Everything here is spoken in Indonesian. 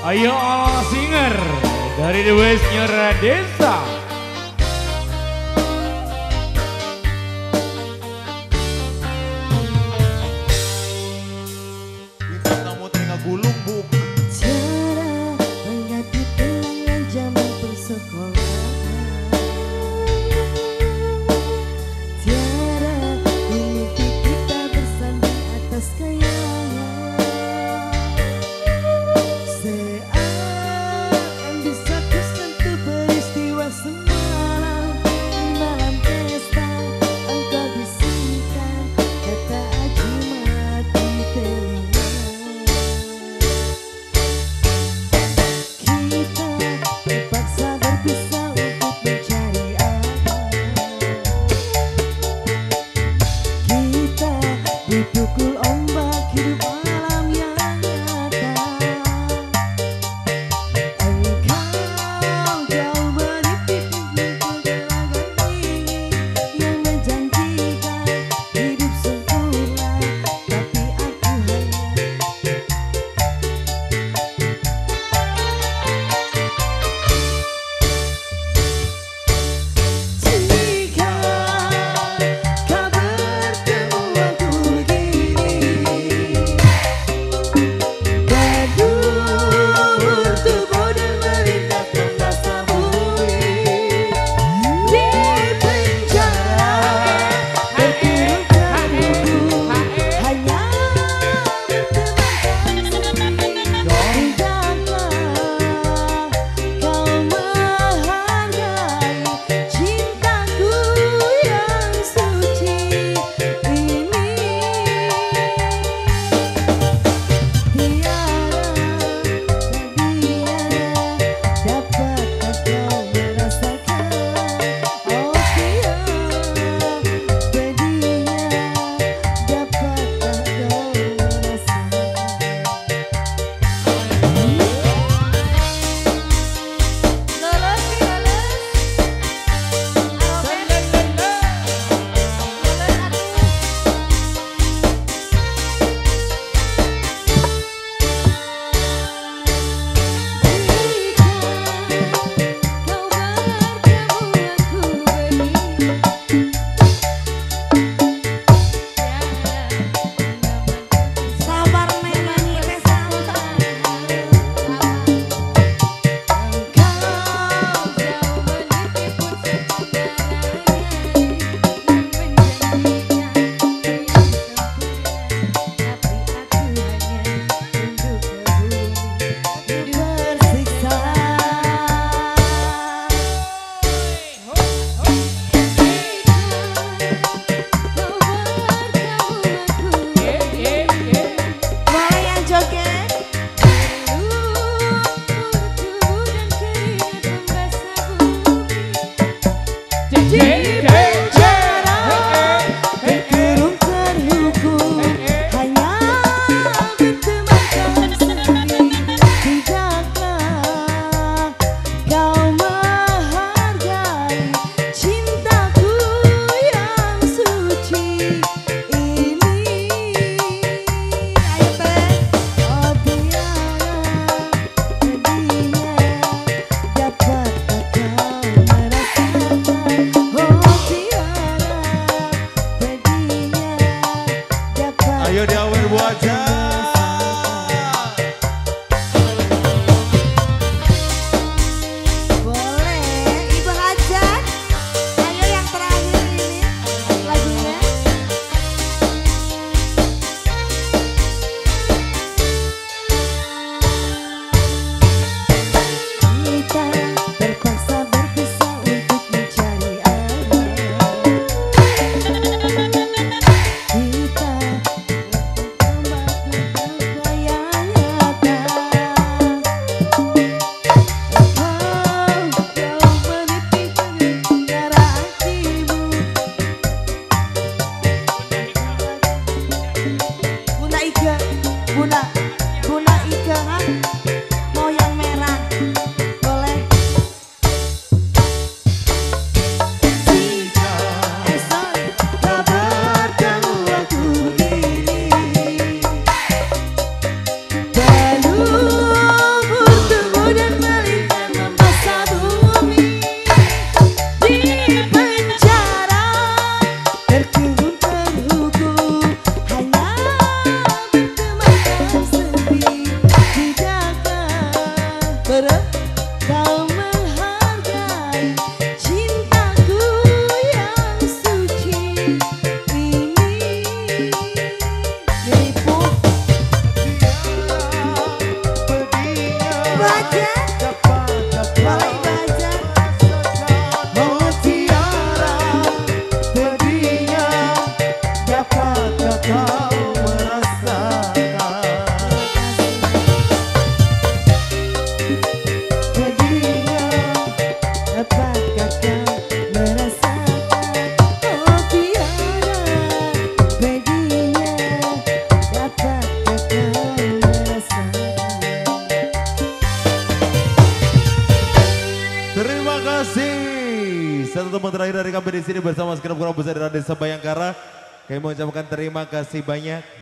Ayo all singer dari The Westnya RADESHA. Kita tamu tengah gulung bu. Cara menghadapi kenangan zaman persekolahan. Tiada mimpi kita bersanding atas kayangan. Seakan bisa kusentuh peristiwa semalam. Di malam pesta engkau bisikan kata ajimat di telinga. Kita terpaksa berpisah untuk mencari abah. Kita dipukul ombak hidup alam yang nyata. Engkau jauh meniti pintu gelagat dingin yang menjanjikan hidup sempurna, tapi aku hanya jika kau bertemu aku begini, berdumur tubuh dan melintasi rasa bumi. Di penjara terkurung terhukum hanya berteman sendiri. Tidakkah kau menghargai cintaku yang suci ini? Dapatkah kau merasakan? Oh tiada pedihnya. Dapatkah kau merasakan? Sabar memang kita sabar. Engkau jauh meniti puncak Boleh yang joget? Di penjara terkurung terhukum hanya berteman sendiri. Tidakkah kau menghargai cintaku yang suci ini? Ayo teh. Oh tiada pedihnya. Dapatkah kau merasakan? Oh tiada pedihnya. Dapatkah Ayo diawer bu aja. boleh Ibu Hajat? Ayo yang terakhir ini lagunya. Kita terpaksa berpisah untuk mencari abah. Kita Terima kasih. Satu teman terakhir dari kami di sini bersama segenap keluarga besar dari RADESHA Bayangkara. Kami mengucapkan terima kasih banyak.